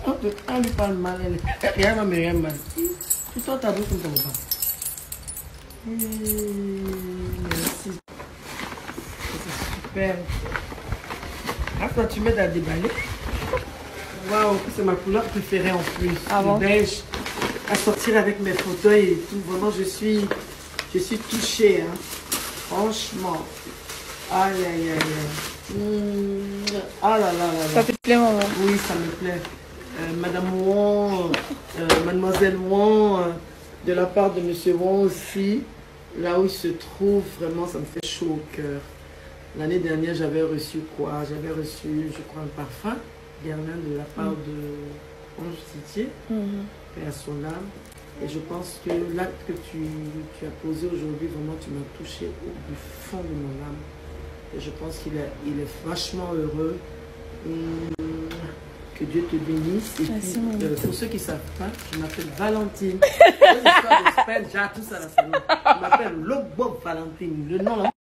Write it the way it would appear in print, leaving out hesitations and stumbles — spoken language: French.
On lui parle mal, elle va me rien mal. Tu toi, ta bouche comme ton bras. Merci. C'est super. Ah, quand tu m'aides à déballer. Waouh, c'est ma couleur préférée en plus. Ah bon? Le beige. À sortir avec mes fauteuils et tout. Vraiment, je suis touchée. Hein. Franchement. Aïe, aïe, aïe. Ah là là là là. Ça te plaît, maman? Oui, ça me plaît. Madame Wong, Mademoiselle Wong, de la part de Monsieur Wong aussi. Là où il se trouve, vraiment, ça me fait chaud au cœur. L'année dernière, j'avais reçu quoi? J'avais reçu, je crois, un parfum Guerlain de la part de Ange Titier, et à son âme. Et je pense que l'acte que tu as posé aujourd'hui, vraiment, tu m'as touché au fond de mon âme. Et je pense qu'il est vachement heureux. Que Dieu te bénisse. Et merci, puis, pour ceux qui ne savent pas, je m'appelle Valentine. J'ai tout ça à la salon. Je m'appelle Lobo Valentine. Le nom là.